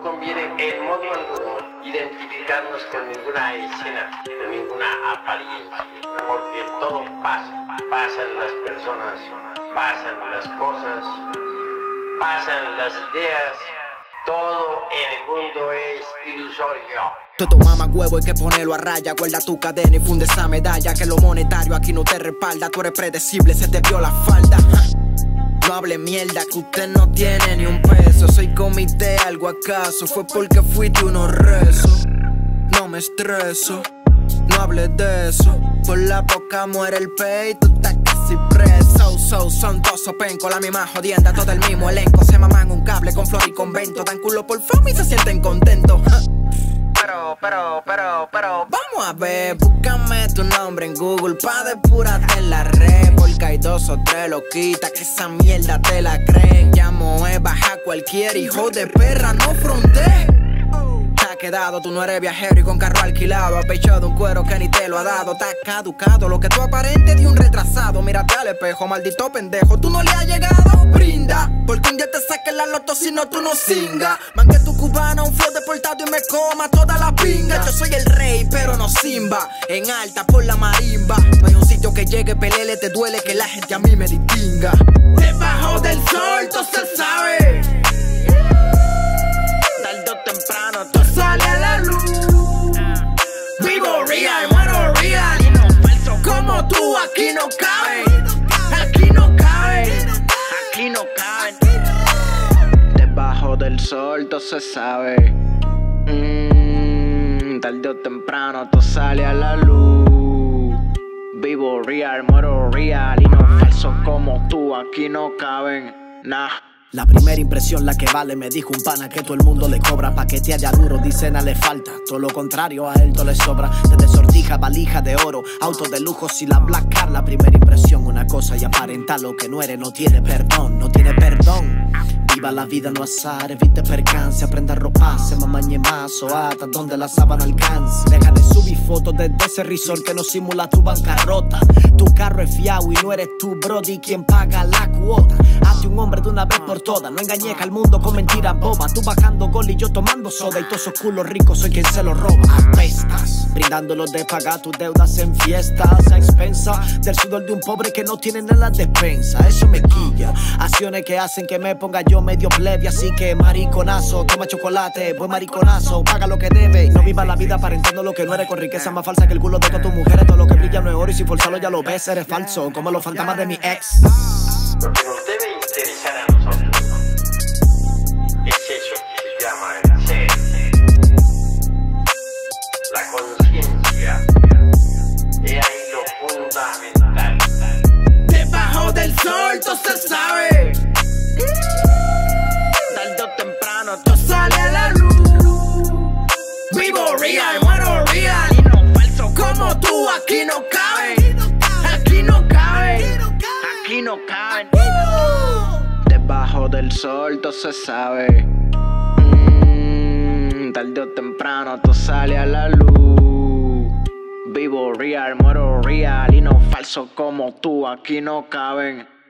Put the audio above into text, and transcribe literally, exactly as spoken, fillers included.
no conviene en modo alguno identificarnos con ninguna escena, con ninguna apariencia, porque todo pasa, pasan las personas, pasan las cosas, pasan las ideas, todo en el mundo es ilusorio. Todo mama huevo hay que ponerlo a raya. Guarda tu cadena y funde esa medalla. Que lo monetario aquí no te respalda. Tú eres predecible, se te vio la falda. No hable mierda que usted no tiene ni un peso. Soy comité, algo acaso. Fue porque fui de unos rezos. No me estreso, no hables de eso. Por la boca muere el pey, tú estás casi preso. So, son dos penco, la misma jodienda, todo el mismo elenco. Se maman un cable con flor y convento. Dan culo por fama y se sienten contentos. Pero, pero, pero, pero, vamos a ver, búscame tu nombre en Google pa' depurarte en la red. Porque hay dos o tres loquitas que esa mierda te la creen. Llamo es baja cualquier hijo de perra, no fronté. Te ha quedado, tú no eres viajero y con carro alquilado. Apechado un cuero que ni te lo ha dado. Te ha caducado, lo que tú aparentes de un retrasado. Mírate al espejo, maldito pendejo, tú no le has llegado. Brinda, porque un día te saquen la loto, si no tú no singa. Mangue tu cubana, un flow deportado y me coma toda la pinga. Yo soy el rey, pero no Simba. En alta por la marimba. No hay un sitio que llegue, pelele, te duele que la gente a mí me distinga. Debajo del sol, todo se sabe. Tarde o temprano, todo sale a la luz. Vivo real, muero real. Y no falso como tú, aquí no caben. Aquí no caben. Aquí no caben. Debajo del sol, todo se sabe. Mmm, tarde o temprano, todo sale a la luz. Vivo real, muero real. Y no falso como tú, aquí no caben. Nah. La primera impresión la que vale, me dijo un pana que todo el mundo le cobra. Paquetea ya duro, dicen a le falta. Todo lo contrario, a él todo le sobra. Desde sortija, valija de oro, auto de lujo si la Black Car. La primera impresión, una cosa y aparenta lo que no eres. No tiene perdón, no tiene perdón. Viva la vida, no azar, evite percance. Aprenda a roparse, mamañe más o hasta donde la sábana alcance. Deja de subir fotos desde ese resort que no simula tu bancarrota. Tu carro es fiao y no eres tú, brody, quien paga la cuota. Hazte un hombre de una vez por todas. No engañes al mundo con mentiras bobas. Tú bajando gol y yo tomando soda. Y todos esos culos ricos soy quien se los roba. Apestas, brindándolos de pagar tus deudas en fiestas a expensa del sudor de un pobre que no tiene nada en la despensa. Eso me quilla. Acciones que hacen que me ponga yo medio plebe. Así que mariconazo, toma chocolate, buen mariconazo, paga lo que debe. No viva la vida aparentando lo que no eres. Con riqueza más falsa que el culo de todas tus mujeres. Todo lo que brilla no es oro y si forzarlo ya lo ves. Eres falso, como los fantasmas de mi ex. Lo que nos debe interesar a nosotros es eso que se llama el ser, la conciencia. Es ahí lo fundamental. Debajo del sol todo se sabe. Tarde o temprano todo sale a la luz. Vivo real, muero real. Y no falso como tú, aquí no caben. Aquí no caben. Aquí no caben. Debajo del sol todo se sabe. Mmm, tarde o temprano todo sale a la luz. Vivo real, muero real. Y no falso como tú, aquí no caben.